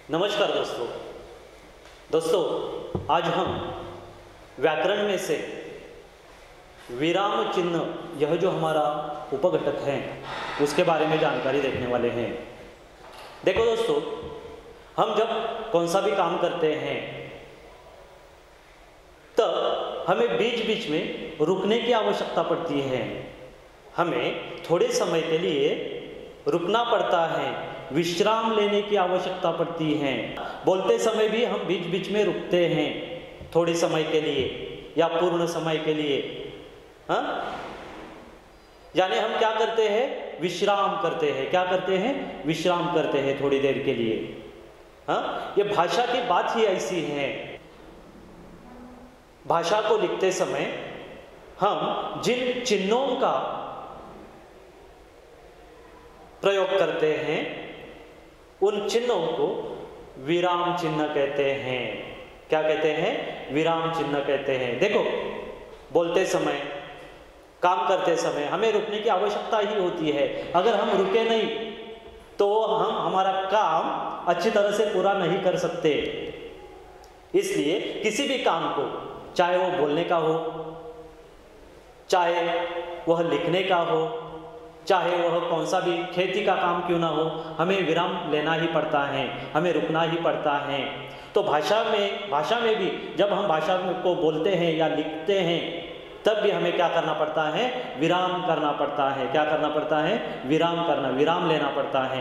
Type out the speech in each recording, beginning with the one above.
नमस्कार दोस्तों आज हम व्याकरण में से विराम चिन्ह यह जो हमारा उपघटक है उसके बारे में जानकारी देखने वाले हैं। देखो दोस्तों, हम जब कौन सा भी काम करते हैं तब हमें बीच बीच में रुकने की आवश्यकता पड़ती है। हमें थोड़े समय के लिए रुकना पड़ता है, विश्राम लेने की आवश्यकता पड़ती है। बोलते समय भी हम बीच बीच में रुकते हैं थोड़े समय के लिए या पूर्ण समय के लिए। हाँ, यानी हम क्या करते हैं, विश्राम करते हैं। क्या करते हैं, विश्राम करते हैं थोड़ी देर के लिए। हाँ, ये भाषा की बात ही ऐसी है। भाषा को लिखते समय हम जिन चिन्हों का प्रयोग करते हैं उन चिन्हों को विराम चिन्ह कहते हैं। क्या कहते हैं, विराम चिन्ह कहते हैं। देखो, बोलते समय, काम करते समय हमें रुकने की आवश्यकता ही होती है। अगर हम रुके नहीं तो हम हमारा काम अच्छी तरह से पूरा नहीं कर सकते। इसलिए किसी भी काम को, चाहे वो बोलने का हो, चाहे वह लिखने का हो, चाहे वह कौन सा भी खेती का काम क्यों ना हो, हमें विराम लेना ही पड़ता है, हमें रुकना ही पड़ता है। तो भाषा में भी जब हम भाषा को बोलते हैं या लिखते हैं तब भी हमें क्या करना पड़ता है, विराम करना पड़ता है। क्या करना पड़ता है, विराम लेना पड़ता है।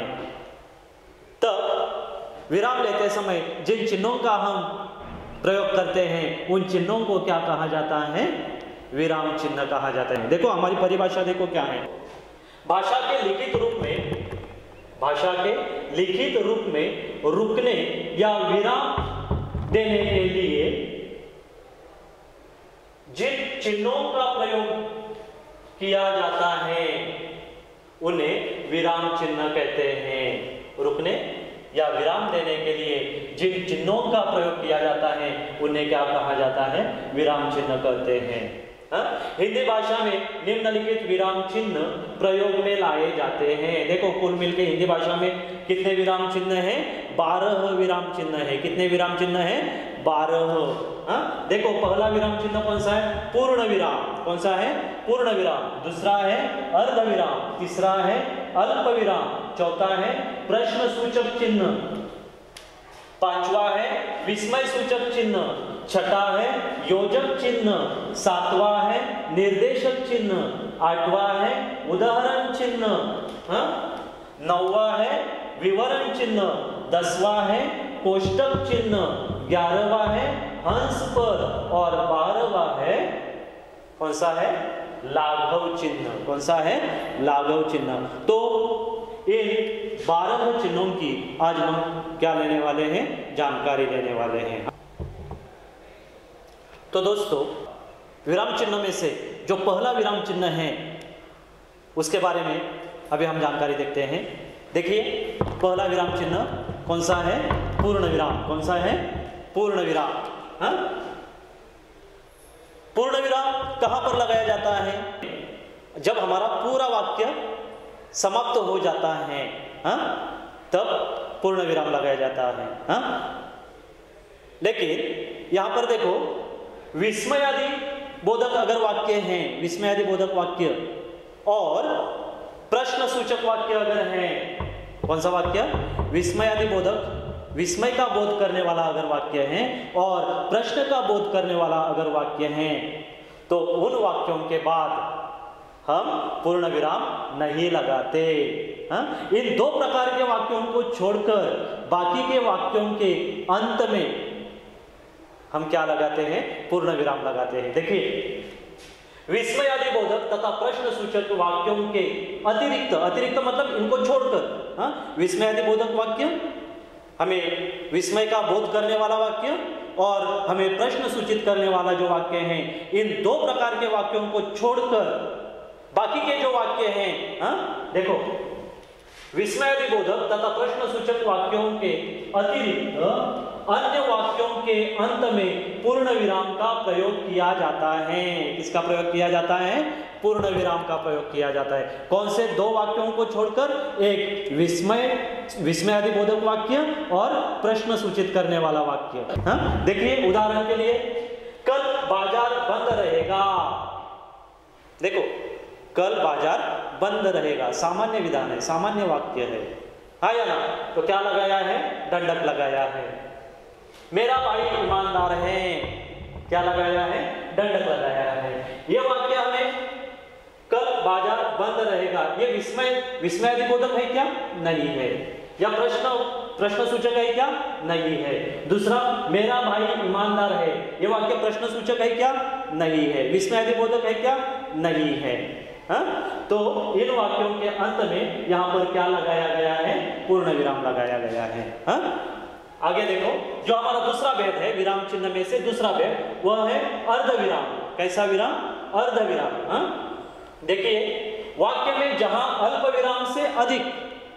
तब विराम लेते समय जिन चिन्हों का हम प्रयोग करते हैं उन चिन्हों को क्या कहा जाता है, विराम चिन्ह कहा जाता है। देखो, हमारी परिभाषा देखो क्या है। भाषा के लिखित रूप में रुकने या विराम देने के लिए जिन चिन्हों का प्रयोग किया जाता है उन्हें विराम चिन्ह कहते हैं। रुकने या विराम देने के लिए जिन चिन्हों का प्रयोग किया जाता है उन्हें क्या कहा जाता है, विराम चिन्ह कहते हैं। हिंदी भाषा में निम्नलिखित विराम चिन्ह प्रयोग में लाए जाते हैं। देखो, कुल मिलकर हिंदी भाषा में कितने विराम चिन्ह हैं, 12 विराम चिन्ह है। कितने विराम चिन्ह हैं, 12। देखो, पहला विराम चिन्ह कौन सा है, पूर्ण विराम। कौन सा है, पूर्ण विराम। दूसरा है अर्ध विराम। तीसरा है अल्प विराम। चौथा है प्रश्न सूचक चिन्ह। पांचवा है विस्मय सूचक चिन्ह। छठा है योजक चिन्ह। सातवां है निर्देशक चिन्ह। आठवां है उदाहरण चिन्ह। नौवां है विवरण चिन्ह। 10वां है कोष्टक चिन्ह। 11वां है हंस पर और 12वां है कौन सा है, लाघव चिन्ह। कौन सा है, लाघव चिन्ह। तो इन 12 चिन्हों की आज हम क्या लेने वाले हैं, जानकारी लेने वाले हैं। तो दोस्तों, विराम चिन्ह में से जो पहला विराम चिन्ह है उसके बारे में अभी हम जानकारी देखते हैं। देखिए, पहला विराम चिन्ह कौन सा है, पूर्ण विराम। कौन सा है, पूर्ण विराम। पूर्ण विराम कहां पर लगाया जाता है, जब हमारा पूरा वाक्य समाप्त हो जाता है तब पूर्ण विराम लगाया जाता है। लेकिन यहां पर देखो, विस्मयादि बोधक अगर वाक्य हैं, विस्मयादि बोधक वाक्य और प्रश्न सूचक वाक्य अगर है, कौन सा वाक्य, विस्मयादि बोधक, विस्मय का बोध करने वाला अगर वाक्य है और प्रश्न का बोध करने वाला अगर वाक्य है, तो उन वाक्यों के बाद हम पूर्ण विराम नहीं लगाते। इन दो प्रकार के वाक्यों को छोड़कर बाकी के वाक्यों के अंत में हम क्या लगाते हैं, पूर्ण विराम लगाते हैं। देखिए, विस्मयादि बोधक तथा प्रश्न सूचक वाक्यों के अतिरिक्त मतलब इनको छोड़कर, विस्मयादि बोधक वाक्य, हमें विस्मय का बोध करने वाला वाक्य और हमें प्रश्न सूचित करने वाला जो वाक्य है, इन दो प्रकार के वाक्यों को छोड़कर बाकी के जो वाक्य हैं, देखो, विस्मयादिबोधक तथा प्रश्न सूचक वाक्यों के अतिरिक्त अन्य वाक्यों के अंत में पूर्ण विराम का प्रयोग किया जाता है। किसका प्रयोग किया जाता है? पूर्ण विराम का प्रयोग किया जाता है। कौन से? दो वाक्यों को छोड़कर, एक विस्मयादिबोधक वाक्य और प्रश्न सूचित करने वाला वाक्य। हाँ, देखिए उदाहरण के लिए, कल बाजार बंद रहेगा। देखो, कल बाजार बंद रहेगा, सामान्य विधान है, सामान्य वाक्य है, हाँ या ना? तो क्या लगाया है? दंडक लगाया है। मेरा भाई ईमानदार है, क्या लगाया है? दंडक लगाया है। यह वाक्य हमें कल बाजार बंद रहेगा, ये विस्मयादिबोधक है क्या? नहीं है। या प्रश्न सूचक है क्या? नहीं है। दूसरा, मेरा भाई ईमानदार है, यह वाक्य प्रश्न सूचक है क्या? नहीं है। विस्मयादिबोधक है क्या? नहीं है। हाँ? तो इन वाक्यों के अंत में यहां पर क्या लगाया गया है? पूर्ण विराम लगाया गया है। हाँ? आगे देखो, जो हमारा दूसरा भेद है विराम चिन्ह में से, दूसरा भेद वह है अर्ध विराम। कैसा विराम? अर्ध विराम। हाँ? देखिए, वाक्य में जहां अल्प विराम से अधिक,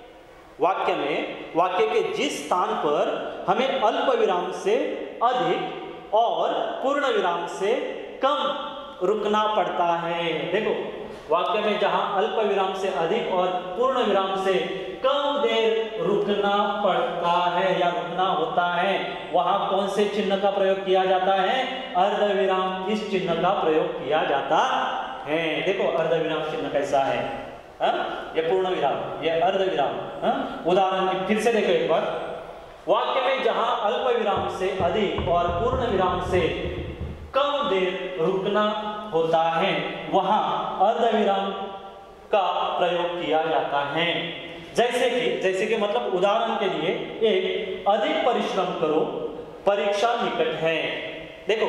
वाक्य के जिस स्थान पर हमें अल्प विराम से अधिक और पूर्ण विराम से कम रुकना पड़ता है। देखो, वाक्य में जहां अल्प विराम से अधिक और पूर्ण विराम से कम देर रुकना पड़ता है या रुकना होता है, वहां कौन से चिन्ह का प्रयोग किया जाता है? अर्ध विराम, इस चिन्ह का प्रयोग किया जाता है। देखो अर्ध विराम चिन्ह कैसा है? ये पूर्ण विराम, ये अर्ध विराम। उदाहरण फिर से देखो एक बार, वाक्य में जहां अल्प विराम से अधिक और पूर्ण विराम से कम देर रुकना होता है, वहां अर्ध विराम का प्रयोग किया जाता है। जैसे कि मतलब उदाहरण के लिए, एक अधिक परिश्रम करो, परीक्षा निकट है। देखो,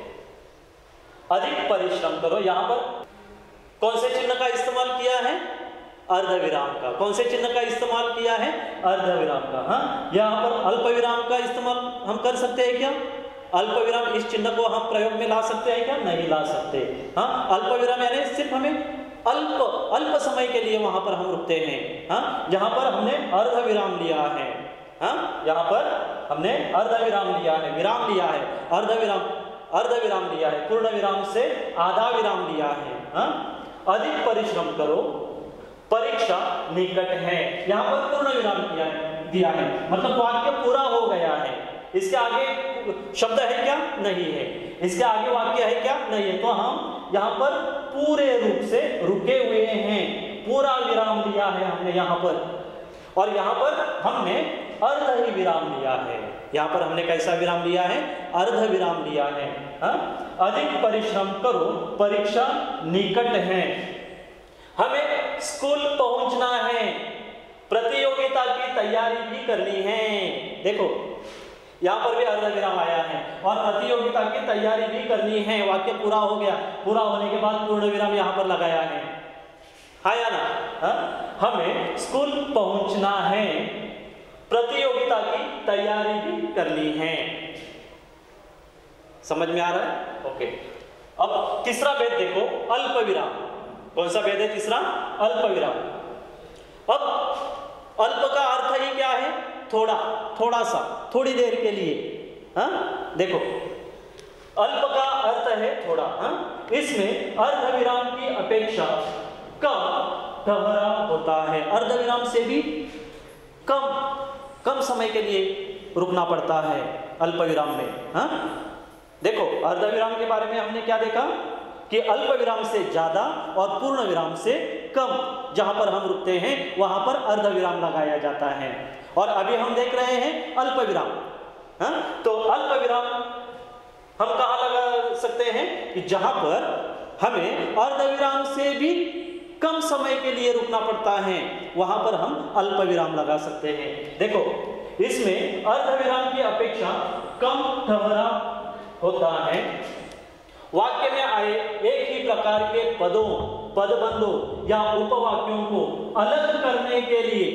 अधिक परिश्रम करो, यहां पर कौन से चिन्ह का इस्तेमाल किया है? अर्ध विराम का। कौन से चिन्ह का इस्तेमाल किया है? अर्ध विराम का। हाँ, यहाँ पर अल्प विराम का इस्तेमाल हम कर सकते हैं क्या? अल्प विराम इस चिन्ह को हम प्रयोग में ला सकते हैं क्या? नहीं ला सकते। हाँ, अल्प विराम यानी सिर्फ हमें अल्प समय के लिए वहां पर हम रुकते हैं। हाँ, जहां पर हमने अर्ध विराम लिया है। हाँ, यहाँ पर हमने अर्ध विराम लिया है, विराम लिया है, अर्ध विराम लिया है, पूर्ण विराम से आधा विराम लिया है। हाँ, अधिक परिश्रम करो, परीक्षा निकट है, यहाँ पर पूर्ण विराम दिया है, मतलब वाक्य पूरा हो गया है। इसके आगे शब्द है क्या? नहीं है। इसके आगे वाक्य है क्या? नहीं है। तो हम यहाँ पर पूरे रूप से रुके हुए हैं, पूरा विराम लिया है हमने यहाँ पर, और यहाँ पर हमने अर्ध ही विराम लिया है। यहाँ पर हमने कैसा विराम लिया है? अर्ध विराम लिया है। अधिक परिश्रम करो, परीक्षा निकट है, हमें स्कूल पहुंचना है, प्रतियोगिता की तैयारी भी करनी है। देखो, यहाँ पर भी अर्ध विराम आया है, और प्रतियोगिता की तैयारी भी करनी है। वाक्य पूरा हो गया, पूरा होने के बाद पूर्ण विराम यहाँ पर लगाया है। हाँ या ना? हमें स्कूल पहुंचना है, प्रतियोगिता की तैयारी भी करनी है। समझ में आ रहा है? ओके। अब तीसरा भेद देखो, अल्प विराम। कौन सा भेद है तीसरा? अल्प विराम। अब अल्प का अर्थ ही क्या है? थोड़ा, थोड़ा सा, थोड़ी देर के लिए। हाँ, देखो, अल्प का अर्थ है थोड़ा। हाँ, इसमें अर्ध विराम की अपेक्षा कम ठहरा होता है। अर्ध विराम से भी कम समय के लिए रुकना पड़ता है अल्प विराम में। हाँ, देखो, अर्ध विराम के बारे में हमने क्या देखा कि अल्प विराम से ज्यादा और पूर्ण विराम से कम जहां पर हम रुकते हैं वहां पर अर्ध विराम लगाया जाता है। और अभी हम देख रहे हैं अल्प विराम। हाँ, तो अल्प विराम हम कहां लगा सकते हैं कि जहां पर हमें अर्ध विराम से भी कम समय के लिए रुकना पड़ता है, वहां पर हम अल्प विराम लगा सकते हैं। देखो, इसमें अर्ध विराम की अपेक्षा कम ठहरा होता है। वाक्य में आए एक ही प्रकार के पदों, पदबंधों या उपवाक्यों को अलग करने के लिए,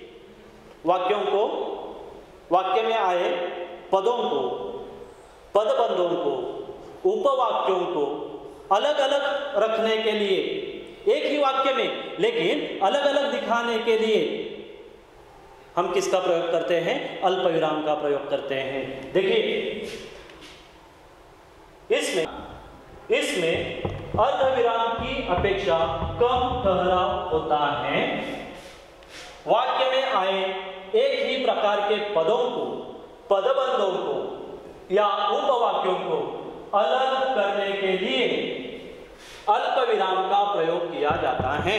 वाक्य में आए पदों को, पदबंधों को, उपवाक्यों को अलग अलग रखने के लिए, एक ही वाक्य में लेकिन अलग अलग दिखाने के लिए हम किसका प्रयोग करते हैं? अल्प विराम का प्रयोग करते हैं। देखिए इसमें अर्धविराम की अपेक्षा कम ठहराव होता है। वाक्य में आए एक ही प्रकार के पदों को, पदबंधों को या उपवाक्यों को अलग करने के लिए अल्प विराम का प्रयोग किया जाता है।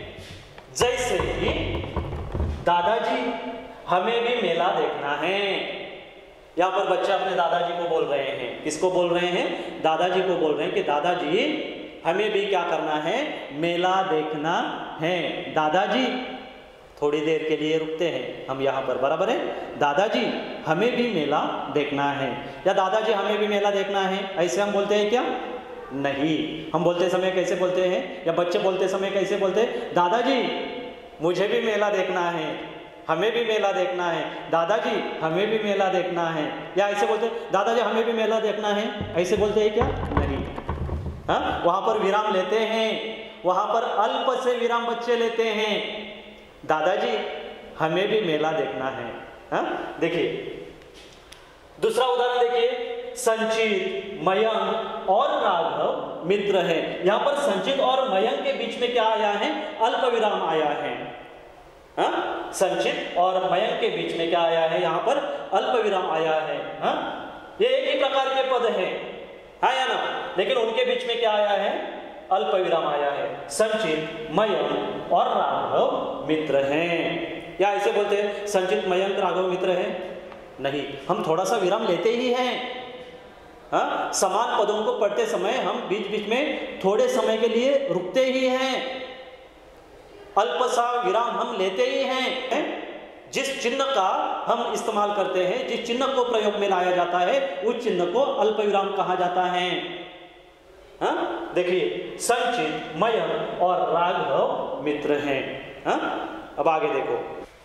जैसे कि दादाजी हमें भी मेला देखना है। यहां पर बच्चे अपने दादाजी को बोल रहे हैं। किसको बोल रहे हैं? दादाजी को बोल रहे हैं कि दादाजी हमें भी क्या करना है? मेला देखना है। दादाजी थोड़ी देर के लिए रुकते हैं हम यहाँ पर, बराबर है? दादाजी हमें भी मेला देखना है या दादाजी हमें भी मेला देखना है, ऐसे हम बोलते हैं क्या? नहीं। हम बोलते समय कैसे बोलते हैं या बच्चे बोलते समय कैसे बोलते हैं? दादाजी मुझे भी मेला देखना है, हमें भी मेला देखना है, दादाजी हमें भी मेला देखना है। या ऐसे बोलते दादाजी हमें भी मेला देखना है, ऐसे बोलते हैं क्या? नहीं। हाँ, वहां पर विराम लेते हैं, वहां पर अल्प से विराम बच्चे लेते हैं। दादाजी हमें भी मेला देखना है। हाँ, देखिए दूसरा उदाहरण देखिए, संचित, मयंक और राघव मित्र है। यहां पर संचित और मयंक के बीच में क्या आया है? अल्प विराम आया है। हाँ? संचित और मयंक के बीच में क्या आया है? यहाँ पर अल्प विराम आया है। हाँ? ये एक ही प्रकार के पद हैं, हाँ या ना? लेकिन उनके बीच में क्या आया है? अल्प विराम आया है। संचित, मयंक और राघव मित्र हैं। या ऐसे बोलते हैं संचित, मयंक, राघव मित्र हैं? नहीं, हम थोड़ा सा विराम लेते ही हैं। हाँ? समान पदों को पढ़ते समय हम बीच बीच में थोड़े समय के लिए रुकते ही हैं, अल्प सा विराम हम लेते ही हैं। जिस चिन्ह का हम इस्तेमाल करते हैं, जिस चिन्ह को प्रयोग में लाया जाता है, उस चिन्ह को अल्प विराम कहा जाता है। हाँ? देखिए संचित, मयंक और राघव मित्र हैं। हाँ? अब आगे देखो।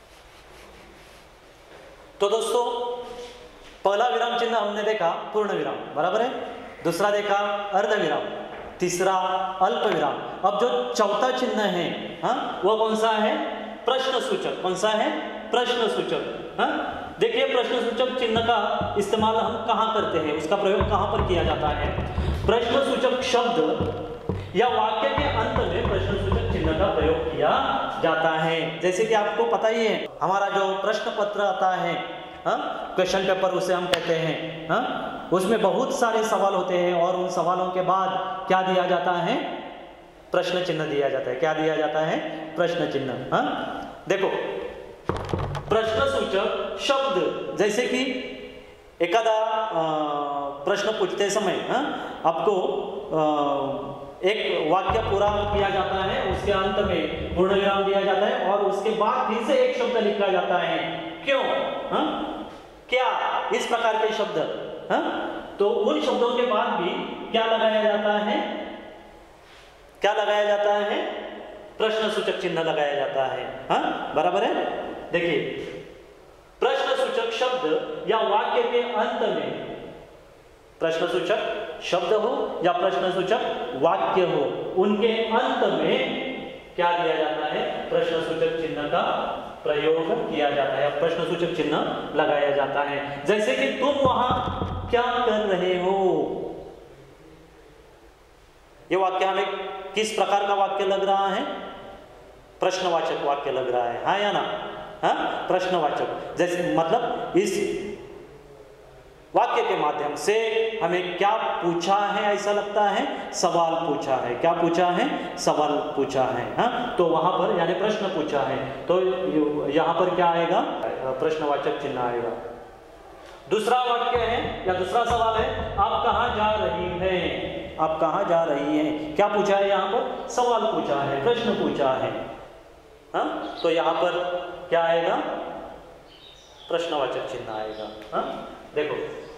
तो दोस्तों पहला विराम चिन्ह हमने देखा पूर्ण विराम, बराबर है? दूसरा देखा अर्ध विराम, तीसरा अल्प विराम। अब जो चौथा चिन्ह है, हाँ, वो कौन सा है? प्रश्न सूचक। कौन सा है? प्रश्न सूचक। हाँ? देखिए प्रश्न सूचक चिन्ह का इस्तेमाल हम कहाँ करते हैं, उसका प्रयोग कहाँ पर किया जाता है? प्रश्न सूचक शब्द या वाक्य के अंत में प्रश्न सूचक चिन्ह का प्रयोग किया जाता है। जैसे कि आपको पता ही है, हमारा जो प्रश्न पत्र आता है, क्वेश्चन पेपर उसे हम कहते हैं, हाँ? उसमें बहुत सारे सवाल होते हैं और उन सवालों के बाद क्या दिया जाता है? प्रश्न चिन्ह दिया जाता है। क्या दिया जाता है? प्रश्न चिन्ह। हाँ? देखो प्रश्न सूचक शब्द, जैसे कि एखादा प्रश्न पूछते समय, हाँ, आपको एक वाक्य पूरा किया जाता है, उसके अंत में पूर्ण विराम दिया जाता है और उसके बाद फिर से एक शब्द लिखा जाता है। क्यों? हाँ? क्या इस प्रकार के शब्द, हाँ? तो उन शब्दों के बाद भी क्या लगाया जाता है? क्या लगाया जाता है? प्रश्न सूचक चिन्ह लगाया जाता है। हाँ? बराबर है? देखिए प्रश्न सूचक शब्द या वाक्य के अंत में प्रश्न सूचक शब्द हो या प्रश्न सूचक वाक्य हो, उनके अंत में क्या दिया जाता है? प्रश्न सूचक चिन्ह का प्रयोग किया जाता है, प्रश्न सूचक चिन्ह लगाया जाता है। जैसे कि तुम वहां क्या कर रहे हो? यह वाक्य हमें किस प्रकार का वाक्य लग रहा है? प्रश्नवाचक वाक्य लग रहा है, हाँ या ना? हाँ? प्रश्नवाचक। जैसे मतलब इस वाक्य के माध्यम से हमें क्या पूछा है ऐसा लगता है? सवाल पूछा है। क्या पूछा है? सवाल पूछा है। हाँ? तो वहां पर यानी प्रश्न पूछा है, तो यहां पर क्या आएगा? प्रश्नवाचक चिन्ह आएगा। दूसरा वाक्य है या दूसरा सवाल है, आप कहाँ जा रही हैं? आप कहाँ जा रही हैं? क्या पूछा है यहाँ पर? सवाल पूछा है, प्रश्न पूछा है। हाँ? तो यहाँ पर क्या आएगा? प्रश्नवाचक चिन्ह आएगा। हाँ? देखो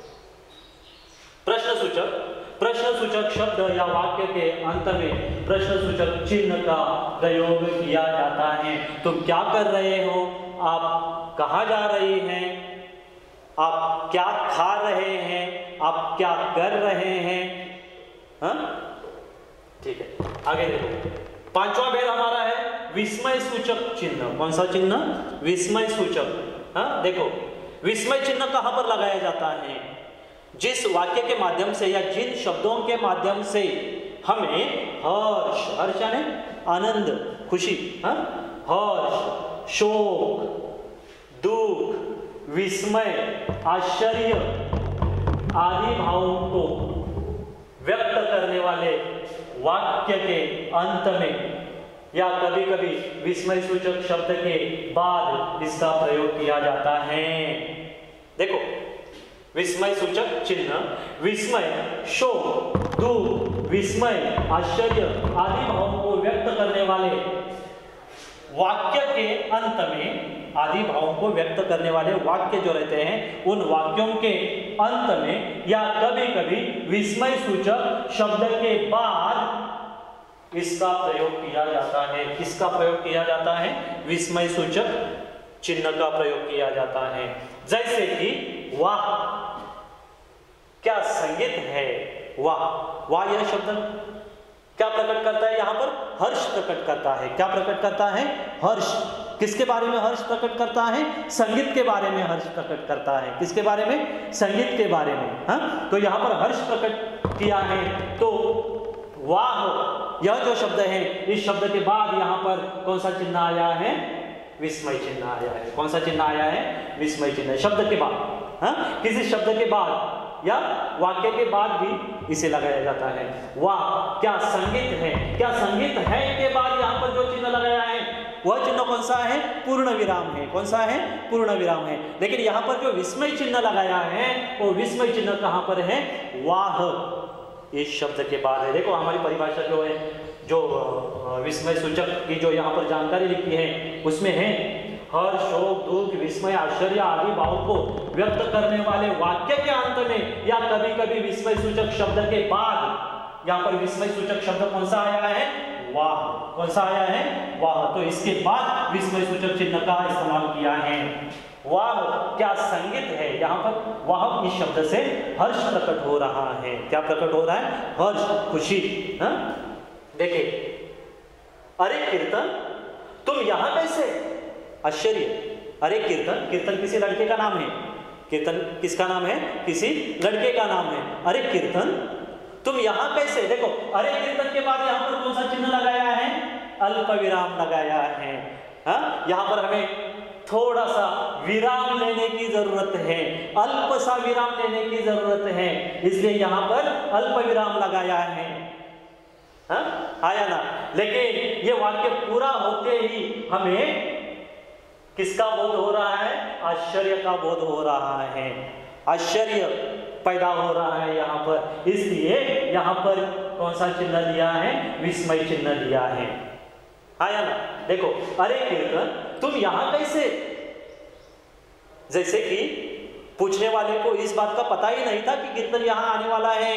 प्रश्न सूचक शब्द या वाक्य के अंत में प्रश्न सूचक चिन्ह का प्रयोग किया जाता है। तुम क्या कर रहे हो? आप कहाँ जा रही हैं? आप क्या खा रहे हैं? आप क्या कर रहे हैं? हाँ? ठीक है, आगे देखो। पांचवा भेद हमारा है विस्मय सूचक चिन्ह। कौन सा चिन्ह? विस्मय सूचक। हाँ देखो, विस्मय चिन्ह कहां पर लगाया जाता है? जिस वाक्य के माध्यम से या जिन शब्दों के माध्यम से हमें हर्ष, हर्ष यानी आनंद, खुशी, हाँ, हर्ष, शोक, दुख, विस्मय, आश्चर्य आदि भावों को व्यक्त करने वाले वाक्य के अंत में या कभी कभी विस्मय सूचक शब्द के बाद इसका प्रयोग किया जाता है। देखो, विस्मय सूचक चिन्ह विस्मय, शोक, दुख, विस्मय, आश्चर्य आदि भावों को व्यक्त करने वाले वाक्य के अंत में, आदि भावों को व्यक्त करने वाले वाक्य जो रहते हैं उन वाक्यों के अंत में या कभी कभी विस्मय सूचक शब्द के बाद इसका प्रयोग किया जाता है। किसका प्रयोग किया जाता है? विस्मय सूचक चिन्ह का प्रयोग किया जाता है। जैसे कि वाह, क्या संगीत है, वाह। वाह यह शब्द क्या प्रकट करता है? यहां पर हर्ष प्रकट करता है। क्या प्रकट करता है? हर्ष। किसके बारे में हर्ष प्रकट करता है? संगीत के बारे में हर्ष प्रकट करता है। किसके बारे में? संगीत के बारे में। हाँ, तो यहां पर हर्ष प्रकट किया है। तो वाह यह जो शब्द है, इस शब्द के बाद यहां पर कौन सा चिन्ह आया है? विस्मय चिन्ह आया है। कौन सा चिन्ह आया है? विस्मय चिन्ह। शब्द के बाद, हाँ, किसी शब्द के बाद या वाक्य के बाद भी इसे लगाया जाता है। वाह क्या संगीत है, क्या संगीत है के बाद यहां पर जो चिन्ह लगाया है वह चिन्ह कौन सा है? पूर्ण विराम है। कौन सा है? पूर्ण विराम है। लेकिन यहां पर जो विस्मय चिन्ह लगाया है वो विस्मय चिन्ह कहां पर है? वाह इस शब्द के बाद है। देखो हमारी परिभाषा जो है, जो विस्मय सूचक की जो यहाँ पर जानकारी लिखी है उसमें है हर्ष, शोक, दुख, विस्मय, आश्चर्य आदि भावों को व्यक्त करने वाले वाक्य के अंत में या कभी कभी विस्मय सूचक शब्द के बाद, यहाँ पर विस्मय सूचक शब्द कौन सा आया है? वाह। कौन सा आया है? वाह। तो इसके बाद विस्मय सूचक चिन्ह का इस्तेमाल किया है। वाह क्या संगीत है, यहाँ पर वाह इस शब्द से हर्ष प्रकट हो रहा है। क्या प्रकट हो रहा है? हर्ष, खुशी। देखिए, अरे कीर्तन तुम यहाँ कैसे? आश्चर्य। अरे कीर्तन, कीर्तन किसी लड़के का नाम है। कीर्तन किसका नाम है? किसी लड़के का नाम है। अरे कीर्तन तुम यहाँ कैसे? देखो, अरे कीर्तन के बाद यहाँ पर कौन सा चिन्ह लगाया है? अल्प विराम लगाया है। हाँ, यहाँ पर हमें थोड़ा सा विराम लेने की जरूरत है, अल्प सा विराम लेने की जरूरत है, इसलिए यहाँ पर अल्प विराम लगाया है। हाँ, आया ना? लेकिन ये वाक्य पूरा होते ही हमें किसका बोध हो रहा है? आश्चर्य का बोध हो रहा है। आश्चर्य पैदा हो रहा है यहाँ पर, इसलिए यहाँ पर कौन सा चिन्ह दिया है? विस्मय चिन्ह दिया है। आया ना? देखो, अरे कीर्तन तुम यहाँ कैसे? जैसे कि पूछने वाले को इस बात का पता ही नहीं था कि कीर्तन यहाँ आने वाला है।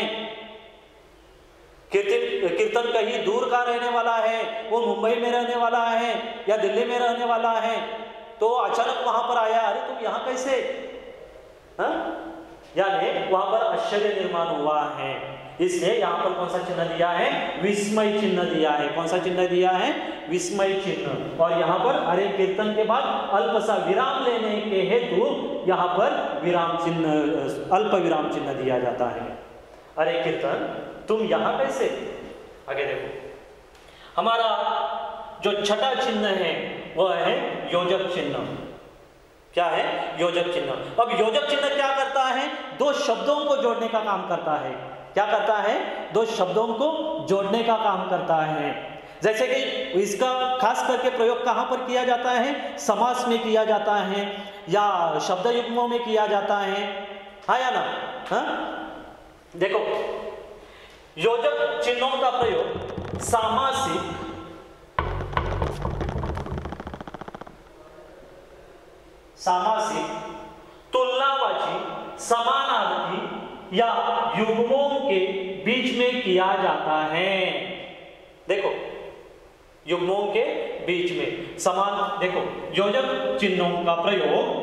कीर्तन कहीं दूर का रहने वाला है, वो मुंबई में रहने वाला है या दिल्ली में रहने वाला है, तो अचानक वहां पर आया, अरे तुम यहाँ कैसे? हाँ, यानी वहां पर आश्चर्य निर्माण हुआ है, इसलिए यहाँ पर कौन सा चिन्ह दिया है? विस्मय चिन्ह दिया है। कौन सा चिन्ह दिया है? विस्मय चिन्ह। और यहाँ पर अरे कीर्तन के बाद अल्प सा विराम लेने के हेतु यहाँ पर विराम चिन्ह, अल्प विराम चिन्ह दिया जाता है। अरे कीर्तन तुम यहाँ कैसे? आगे देखो, हमारा जो छठा चिन्ह है वह है योजक चिन्ह। क्या है? योजक चिन्ह। अब योजक चिन्ह क्या करता है? दो शब्दों को जोड़ने का काम करता है। क्या करता है? दो शब्दों को जोड़ने का काम करता है। जैसे कि इसका खास करके प्रयोग कहां पर किया जाता है? समास में किया जाता है या शब्द युग्मों में किया जाता है। हाँ या ना? हाँ? देखो, योजक चिन्हों का प्रयोग सामासिक, तुलनावाची, समानार्थी या युग्मों के बीच में किया जाता है। देखो, युग्मों के बीच में समान। देखो, योजक चिन्हों का प्रयोग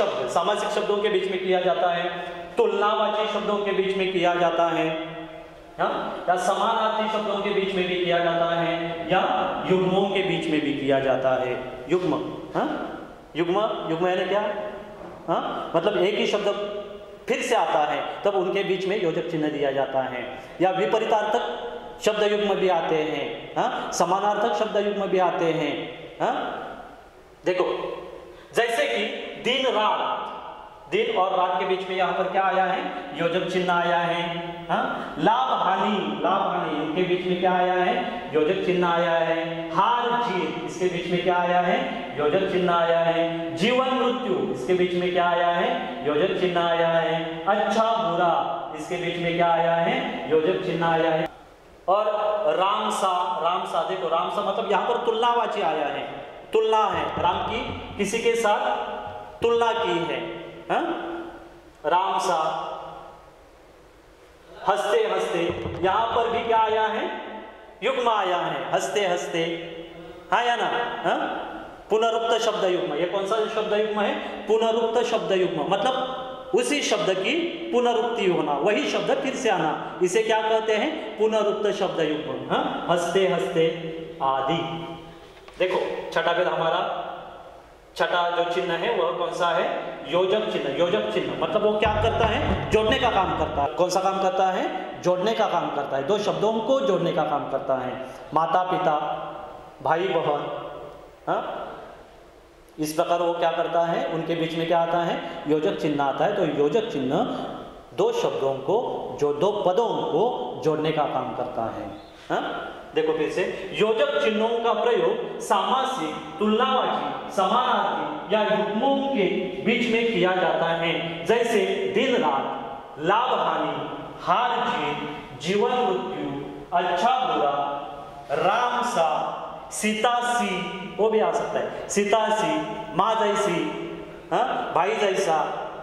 सामासिक शब्दों के बीच में किया जाता है, तुलनावाची शब्दों के बीच में किया जाता है, हाँ, या समानार्थी शब्दों के बीच में भी किया जाता है या युग्मों के बीच में भी किया जाता है। युग्म, हाँ, युग्म यानी क्या? हाँ, मतलब एक ही शब्द फिर से आता है तब उनके बीच में योजक चिन्ह दिया जाता है। या विपरीतार्थक शब्द युग्म भी आते हैं, हाँ, समानार्थक शब्द युग्म भी आते हैं। हाँ, देखो जैसे कि दिन रात, दिन और रात के बीच में यहाँ पर क्या आया है? योजक चिन्ह आया है। हाँ, लाभ हानि इनके बीच में क्या आया है? योजक चिन्ह आया है। हार जीत इसके बीच में क्या आया है? योजक चिन्ह आया है। जीवन मृत्यु इसके बीच में क्या आया है? योजक चिन्ह आया है। अच्छा बुरा इसके बीच में क्या आया है? योजक चिन्ह आया है। और रामसा, देखो रामसा मतलब यहाँ पर तुलनावाची आया है, तुलना है, राम की किसी के साथ तुलना की है। हाँ? रामसा, हंसते हंसते यहां पर भी क्या आया है? युग्म आया है, हंसते हंसते, हाँ या ना? हाँ? पुनरुक्त शब्द युग्म, ये कौन सा शब्द युग्म है? पुनरुक्त शब्द युग्म, मतलब उसी शब्द की पुनरुक्ति होना, वही शब्द फिर से आना, इसे क्या कहते हैं? पुनरुक्त शब्द युग्म। हाँ? हंसते हंसते आदि। देखो छठा भेद हमारा, छठा जो चिन्ह है वह कौन सा है? योजक चिन्ह। योजक चिन्ह मतलब वो क्या करता है? जोड़ने का काम करता है। कौन सा काम करता है? जोड़ने का काम करता है, दो शब्दों को जोड़ने का काम करता है। माता पिता, भाई बहन, हाँ, इस प्रकार वो क्या करता है? उनके बीच में क्या आता है? योजक चिन्ह आता है। तो योजक चिन्ह दो शब्दों को, जो दो पदों को जोड़ने का काम करता है। हाँ? देखो फिर से, योजक चिन्हों का प्रयोग सामासिक, तुलनावाची, समानार्थी या युग्मों के बीच में किया जाता है। जैसे दिन रात, लाभ हानि, हार जीत, जीवन मृत्यु, अच्छा बुरा, राम सा, सीता सी, वो भी आ सकता है, सीता सी, माँ जैसी, हाँ, भाई जैसा,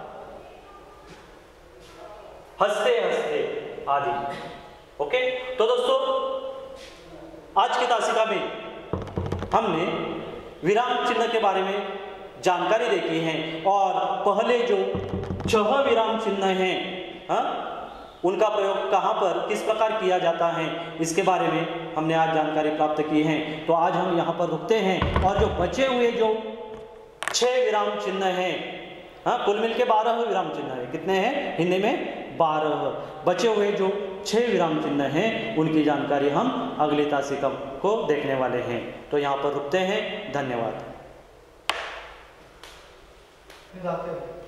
हंसते हंसते आदि। ओके, तो दोस्तों आज की तासिका में हमने विराम चिन्ह के बारे में जानकारी देखी है और पहले जो 6 विराम चिन्ह हैं, हाँ, उनका प्रयोग कहाँ पर किस प्रकार किया जाता है इसके बारे में हमने आज जानकारी प्राप्त की है। तो आज हम यहाँ पर रुकते हैं और जो बचे हुए जो 6 विराम चिन्ह हैं, हाँ, कुल मिलके 12 विराम चिन्ह है। कितने हैं? हिंदी में 12। बचे हुए जो 6 विराम चिन्ह हैं उनकी जानकारी हम अगली तासिका को देखने वाले हैं। तो यहाँ पर रुकते हैं। धन्यवाद।